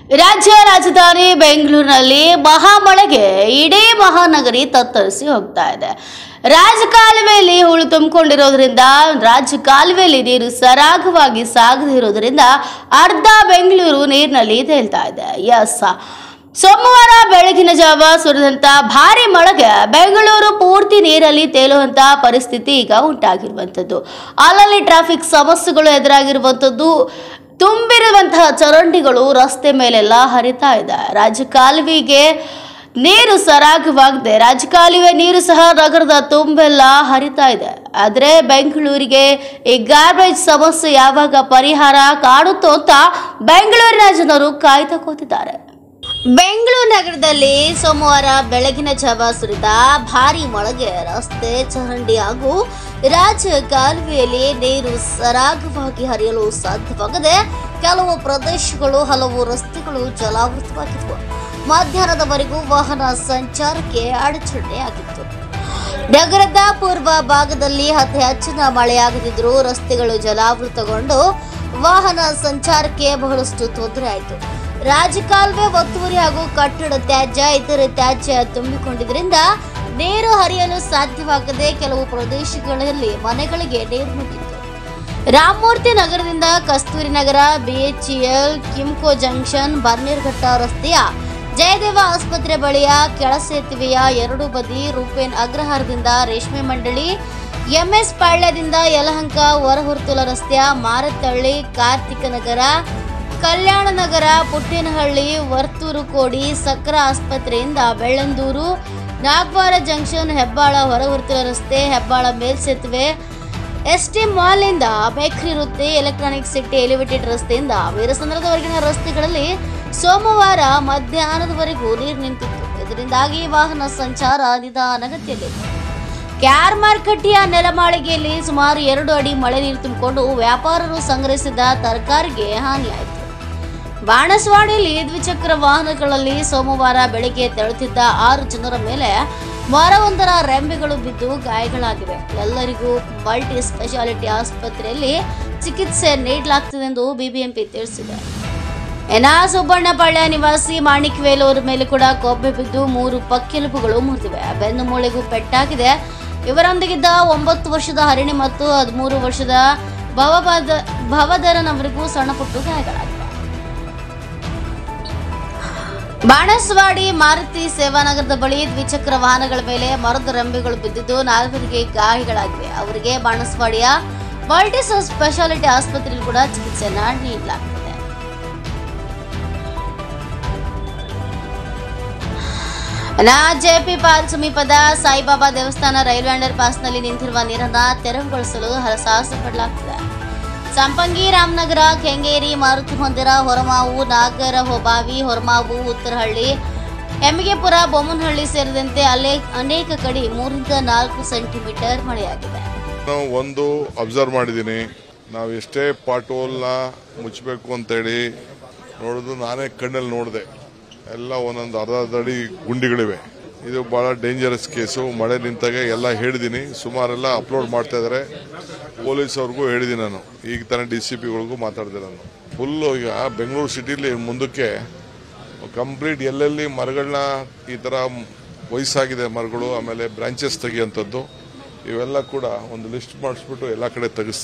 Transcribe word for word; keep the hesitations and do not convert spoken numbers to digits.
ರಾಜ್ಯ ರಾಜಧಾನಿ ಬೆಂಗಳೂರಿನಲ್ಲಿ ಮಹಾಮಳೆಗೆ ಇಡೀ ಮಹಾನಗರಿ ತತ್ತರಿಸಿ ಹೋಗ್ತಾ ಇದೆ. ರಾಜಕಾಲುವೆಯಲ್ಲಿ ಹೂಳು ತುಂಬಿಕೊಂಡಿರೋದ್ರಿಂದ ರಾಜ್ಯ ಕಾಲುವೆಯಲ್ಲಿ ನೀರು ಸರಾಗವಾಗಿ ಸಾಗದಿರೋದ್ರಿಂದ ಅರ್ಧ ಬೆಂಗಳೂರು ನೀರಿನಲ್ಲಿ ತೇಲ್ತಾ ಇದೆ. ಎಸ್, ಸೋಮವಾರ ಬೆಳಗಿನ ಜಾವ ಸುರಿದಂತ ಭಾರಿ ಮಳೆಗೆ ಬೆಂಗಳೂರು ಪೂರ್ತಿ ನೀರಲ್ಲಿ ತೇಲುವಂತ ಪರಿಸ್ಥಿತಿ ಈಗ ಉಂಟಾಗಿರುವಂತದ್ದು. ಅಲ್ಲಲ್ಲಿ ಟ್ರಾಫಿಕ್ ಸಮಸ್ಯೆಗಳು ಎದುರಾಗಿರುವಂತದ್ದು. ತುಂಬಿರುವಂತಹ ಚರಂಡಿಗಳು ರಸ್ತೆ ಮೇಲೆಲ್ಲ ಹರಿತಾ ಇದೆ. ರಾಜಕಾಲುವೆಗೆ ನೀರು ಸರಾಗವಾಗದೆ ರಾಜಕಾಲುವೆ ನೀರು ಸಹ ನಗರದ ತುಂಬೆಲ್ಲ ಹರಿತಾ ಇದೆ. ಆದರೆ ಬೆಂಗಳೂರಿಗೆ ಈ ಗಾರ್ಬೇಜ್ ಸಮಸ್ಯೆ ಯಾವಾಗ ಪರಿಹಾರ ಕಾಣುತ್ತೋ ಅಂತ ಬೆಂಗಳೂರಿನ ಜನರು ಕಾಯ್ತಾ ಕೂತಿದ್ದಾರೆ. ಬೆಂಗಳೂರು ನಗರದಲ್ಲಿ ಸೋಮವಾರ ಬೆಳಗಿನ ಜಾವ ಸುರಿದ ಭಾರಿ ಮಳೆಗೆ ರಸ್ತೆ, ಚರಂಡಿ ಹಾಗೂ ರಾಜ್ಯ ಕಾಲುವೆಯಲ್ಲಿ ನೀರು ಸರಾಗವಾಗಿ ಹರಿಯಲು ಸಾಧ್ಯವಾಗದೆ ಕೆಲವು ಪ್ರದೇಶಗಳು, ಹಲವು ರಸ್ತೆಗಳು ಜಲಾವೃತವಾಗಿದ್ದವು. ಮಧ್ಯಾಹ್ನದವರೆಗೂ ವಾಹನ ಸಂಚಾರಕ್ಕೆ ಅಡಚಣೆಯಾಗಿತ್ತು. ನಗರದ ಪೂರ್ವ ಭಾಗದಲ್ಲಿ ಅತಿ ಹೆಚ್ಚಿನ ಮಳೆಯಾಗದಿದ್ದರೂ ರಸ್ತೆಗಳು ಜಲಾವೃತಗೊಂಡು ವಾಹನ ಸಂಚಾರಕ್ಕೆ ಬಹಳಷ್ಟು ತೊಂದರೆ ಆಯಿತು. ರಾಜಕಾಲುವೆ ಒತ್ತುವರಿ ಹಾಗೂ ಕಟ್ಟಡ ತ್ಯಾಜ್ಯ, ಇತರೆ ತ್ಯಾಜ್ಯ ತುಂಬಿಕೊಂಡಿದ್ದರಿಂದ ನೀರು ಹರಿಯಲು ಸಾಧ್ಯವಾಗದೆ ಕೆಲವು ಪ್ರದೇಶಗಳಲ್ಲಿ ಮನೆಗಳಿಗೆ ನೀರು ನುಗ್ಗಿತ್ತು. ರಾಮಮೂರ್ತಿ ನಗರದಿಂದ Kasturi Nagar, BHEL, Kimco junction, Bannerghatta ರಸ್ತೆಯ ಜಯದೇವ ಆಸ್ಪತ್ರೆ ಬಳಿಯ ಕೆಳ ಸೇತುವೆಯ ಎರಡು ಬದಿ, ರೂಪೇನ್ ಅಗ್ರಹಾರದಿಂದ ರೇಷ್ಮೆ ಮಂಡಳಿ, ಎಂಎಸ್ ಪಾಳ್ಯದಿಂದ ಯಲಹಂಕ ಹೊರಹುರ್ತುಲ ರಸ್ತೆಯ ಮಾರತ್ತಹಳ್ಳಿ, ಕಾರ್ತಿಕ ನಗರ, ಕಲ್ಯಾಣ ನಗರ, ಪುಟ್ಟೇನಹಳ್ಳಿ, ವರ್ತೂರು ಕೋಡಿ, ಸಕ್ರ ಆಸ್ಪತ್ರೆಯಿಂದ ಬೆಳ್ಳಂದೂರು, ನಾಗವಾರ ಜಂಕ್ಷನ್, ಹೆಬ್ಬಾಳ ಹೊರಹುರ್ತುಲ ರಸ್ತೆ, ಹೆಬ್ಬಾಳ ಮೇಲ್ಸೇತುವೆ, ಎಸ್ಟಿ ಮಾಲ್ನಿಂದ ಬೇಕರಿ ವೃತ್ತಿ, ಎಲೆಕ್ಟ್ರಾನಿಕ್ ಸಿಟಿ ಎಲಿವೇಟೆಡ್ ರಸ್ತೆಯಿಂದ ವೀರಸಂದ್ರದವರೆಗಿನ ರಸ್ತೆಗಳಲ್ಲಿ ಸೋಮವಾರ ಮಧ್ಯಾಹ್ನದವರೆಗೂ ನೀರು ನಿಂತಿತ್ತು. ಇದರಿಂದಾಗಿ ವಾಹನ ಸಂಚಾರ ನಿಧಾನಗತಿಯಲ್ಲಿದೆ. ಕ್ಯಾರ್ ಮಾರ್ಕಟ್ಟೆಯ ನೆಲಮಾಳಿಗೆಯಲ್ಲಿ ಸುಮಾರು ಎರಡು ಅಡಿ ಮಳೆ ನೀರು ತುಂಬಿಕೊಂಡು ವ್ಯಾಪಾರರು ಸಂಗ್ರಹಿಸಿದ ತರಕಾರಿಗೆ ಹಾನಿಯಾಯಿತು. ಬಾಣಸವಾಡಿಯಲ್ಲಿ ದ್ವಿಚಕ್ರ ವಾಹನಗಳಲ್ಲಿ ಸೋಮವಾರ ಬೆಳಗ್ಗೆ ತೆರಳುತ್ತಿದ್ದ ಆರು ಜನರ ಮೇಲೆ ಮರವೊಂದರ ರೆಂಬೆಗಳು ಬಿದ್ದು ಗಾಯಗಳಾಗಿವೆ. ಎಲ್ಲರಿಗೂ ಮಲ್ಟಿ ಸ್ಪೆಷಾಲಿಟಿ ಆಸ್ಪತ್ರೆಯಲ್ಲಿ ಚಿಕಿತ್ಸೆ ನೀಡಲಾಗುತ್ತಿದೆ ಎಂದು ಬಿಬಿಎಂಪಿ ತಿಳಿಸಿದೆ. ಎನ್ ಸುಬ್ಬಣ್ಣಪಾಳ್ಯ ನಿವಾಸಿ ಮಾಣಿಕ್ ವೇಲೂರ್ ಮೇಲೆ ಕೂಡ ಕೊಬ್ಬೆ ಬಿದ್ದು ಮೂರು ಪಕ್ಕೆಲುಬುಗಳು ಮುರಿದಿವೆ. ಬೆನ್ನು ಮೂಳೆಗೂ ಪೆಟ್ಟಾಗಿದೆ. ಇವರೊಂದಿಗಿದ್ದ ಒಂಬತ್ತು ವರ್ಷದ ಹರಿಣಿ ಮತ್ತು ಹದಿಮೂರು ವರ್ಷದ ಭವಬದ ಭವಧರನವರಿಗೂ ಸಣ್ಣಪುಟ್ಟು ಗಾಯಗಳಾಗಿವೆ. ಬಾಣಸವಾಡಿ ಮಾರುತಿ ಸೇವಾನಗರದ ಬಳಿ ದ್ವಿಚಕ್ರ ವಾಹನಗಳ ಮೇಲೆ ಮರದ ರೆಂಬೆಗಳು ಬಿದ್ದಿದ್ದು ನಾಲ್ವರಿಗೆ ಗಾಯಗಳಾಗಿವೆ. ಅವರಿಗೆ ಬಾಣಸವಾಡಿಯ ಮಲ್ಟಿ ಸ್ಪೆಷಾಲಿಟಿ ಆಸ್ಪತ್ರೆಯಲ್ಲಿ ಕೂಡ ಚಿಕಿತ್ಸೆಯನ್ನ ನೀಡಲಾಗಿದೆ. ಜೆಪಿ ಪಾರ್ಕ್ ಸಮೀಪದ ಸಾಯಿಬಾಬಾ ದೇವಸ್ಥಾನ ರೈಲ್ವೆ ಅಂಡರ್ ಪಾಸ್ನಲ್ಲಿ ನಿಂತಿರುವ ನೀರನ್ನು ತೆರವುಗೊಳಿಸಲು ಹರಸಾಹಸ ಪಡಲಾಗುತ್ತಿದೆ. ಸಂಪಂಗಿ, ರಾಮನಗರ, ಕೆಂಗೇರಿ, ಮಾರುತಿ ಮಂದಿರ, ಹೊರಮಾವು, ನಾಗರ ಹೊಬಾವಿ, ಹೊರಮಾವು, ಉತ್ತರಹಳ್ಳಿ, ಎಮ್ಮಿಗೆಪುರ, ಬೊಮ್ಮನಹಳ್ಳಿ ಸೇರಿದಂತೆ ಅಲ್ಲೇ ಅನೇಕ ಕಡೆ ಮೂರಿಂದ ನಾಲ್ಕು ಸೆಂಟಿಮೀಟರ್ ಮಳೆಯಾಗಿದೆ. ಒಂದು ಅಬ್ಸರ್ವ್ ಮಾಡಿದ್ದೀನಿ, ನಾವು ಎಷ್ಟೇ ಪಾಟೋಲ್ನ ಮುಚ್ಚಬೇಕು ಅಂತೇಳಿ ನೋಡೋದು ನಾನೇ ಕಣ್ಣಲ್ಲಿ ನೋಡಿದೆ. ಎಲ್ಲ ಒಂದೊಂದು ಅರ್ಧ ಅರ್ಧ ಅಡಿ ಗುಂಡಿಗಳಿವೆ. ಇದು ಭಾಳ ಡೇಂಜರಸ್ ಕೇಸು. ಮಳೆ ನಿಂತಾಗ ಎಲ್ಲ ಹೇಳಿದ್ದೀನಿ, ಸುಮಾರೆಲ್ಲ ಅಪ್ಲೋಡ್ ಮಾಡ್ತಾ ಇದ್ದಾರೆ. ಪೊಲೀಸ್ ಅವ್ರಿಗೂ ಹೇಳಿದ್ದೀನಿ, ನಾನು ಈಗ ತಾನೇ ಡಿ ಸಿ ಪಿಗಳಿಗೂ ಮಾತಾಡಿದೆ. ನಾನು ಫುಲ್ಲು ಈಗ ಬೆಂಗಳೂರು ಸಿಟಿಲಿ ಮುಂದಕ್ಕೆ ಕಂಪ್ಲೀಟ್ ಎಲ್ಲೆಲ್ಲಿ ಮರಗಳನ್ನ ಈ ಥರ ವಯಸ್ಸಾಗಿದೆ ಮರಗಳು, ಆಮೇಲೆ ಬ್ರಾಂಚಸ್ ತೆಗಿಯೋಂಥದ್ದು, ಇವೆಲ್ಲ ಕೂಡ ಒಂದು ಲಿಸ್ಟ್ ಮಾಡಿಸ್ಬಿಟ್ಟು ಎಲ್ಲ ಕಡೆ ತೆಗಿಸ್ತೀನಿ.